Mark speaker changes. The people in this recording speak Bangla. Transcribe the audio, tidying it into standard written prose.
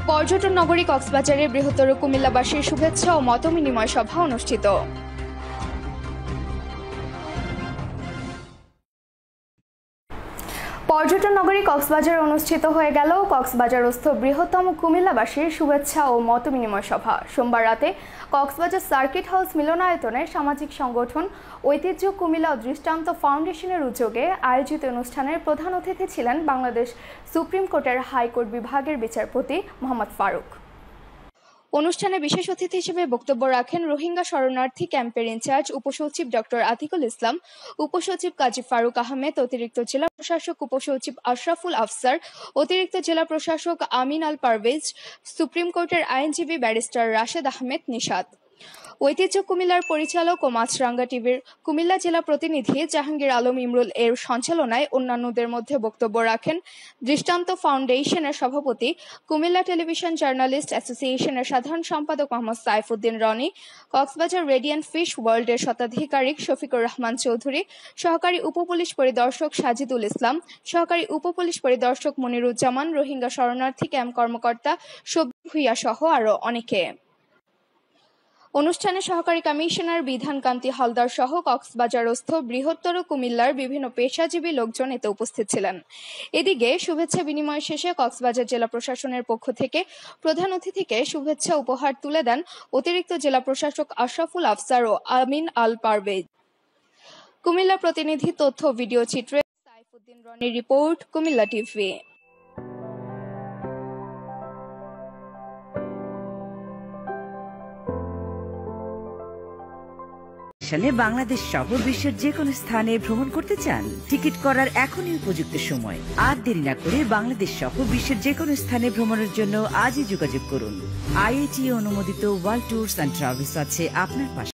Speaker 1: পর্যটন নগরী কক্সবাজারে বৃহত্তর কুমিল্লাবাসীর শুভেচ্ছা ও মত বিনিময় সভা অনুষ্ঠিত। পর্যটন নগরী কক্সবাজারে অনুষ্ঠিত হয়ে গেল কক্সবাজারস্থ বৃহত্তম কুমিল্লাবাসীর শুভেচ্ছা ও মত বিনিময় সভা। সোমবার রাতে কক্সবাজার সার্কিট হাউস মিলনায়তনে সামাজিক সংগঠন ঐতিহ্য কুমিল্লা ও দৃষ্টান্ত ফাউন্ডেশনের উদ্যোগে আয়োজিত অনুষ্ঠানের প্রধান অতিথি ছিলেন বাংলাদেশ সুপ্রিম কোর্টের হাইকোর্ট বিভাগের বিচারপতি মোহাম্মদ ফারুক। অনুষ্ঠানে বিশেষ অতিথি হিসেবে বক্তব্য রাখেন রোহিঙ্গা শরণার্থী ক্যাম্পের ইনচার্জ উপসচিব ডক্টর আতিকুল ইসলাম, উপসচিব কাজী ফারুক আহমেদ, অতিরিক্ত জেলা প্রশাসক উপসচিব আশরাফুল আফসার, অতিরিক্ত জেলা প্রশাসক আমিন আল পারভেজ, সুপ্রিম কোর্টের আইনজীবী ব্যারিস্টার রাশেদ আহমেদ নিশাত। ঐতিহ্য কুমিল্লার পরিচালক ও মাছরাঙ্গা টিভির কুমিল্লা জেলা প্রতিনিধি জাহাঙ্গীর আলম ইমরুল এর সঞ্চালনায় অন্যান্যদের মধ্যে বক্তব্য রাখেন দৃষ্টান্ত ফাউন্ডেশনের সভাপতি, কুমিল্লা টেলিভিশন জার্নালিস্ট অ্যাসোসিয়েশনের সাধারণ সম্পাদক মোহাম্মদ সাইফুদ্দিন রনি, কক্সবাজার রেডিয়েন্ট ফিশ ওয়ার্ল্ডের স্বত্বাধিকারী শফিকুর রহমান চৌধুরী, সহকারী উপপুলিশ পরিদর্শক সাজিদুল ইসলাম, সহকারী উপপুলিশ পরিদর্শক মনিরুজ্জামান, রোহিঙ্গা শরণার্থী ক্যাম্প কর্মকর্তা শব্বির ভূঁইয়া সহ আরও অনেকে। অনুষ্ঠানে সহকারী কমিশনার বিধানকান্তি হালদার সহ কক্সবাজারস্থ বৃহত্তর কুমিল্লার বিভিন্ন পেশাজীবী লোকজন এতে উপস্থিত ছিলেন। এদিকে শুভেচ্ছা বিনিময় শেষে কক্সবাজার জেলা প্রশাসনের পক্ষ থেকে প্রধান অতিথিকে শুভেচ্ছা উপহার তুলে দেন অতিরিক্ত জেলা প্রশাসক আশরাফুল আফসার ও আমিন আল পারভেজ। কুমিল্লা প্রতিনিধি তথ্য ভিডিও চিত্রে সাইফুদ্দিন রনির রিপোর্ট, কুমিল্লা টিভি।
Speaker 2: বাংলাদেশ সহ বিশ্বের যে কোনো স্থানে ভ্রমণ করতে চান? টিকিট করার এখনই উপযুক্ত সময়। আর দেরি না করে বাংলাদেশ সহ বিশ্বের যে কোনো স্থানে ভ্রমণের জন্য আজই যোগাযোগ করুন। IATA অনুমোদিত ওয়ার্ল্ড ট্যুরস অ্যান্ড ট্রাভেলস আছে আপনার পাশে।